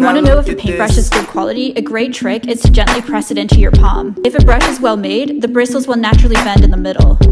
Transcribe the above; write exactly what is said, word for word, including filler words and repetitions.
Want to know if a paintbrush is good quality? A great trick is to gently press it into your palm. If a brush is well made, the bristles will naturally bend in the middle.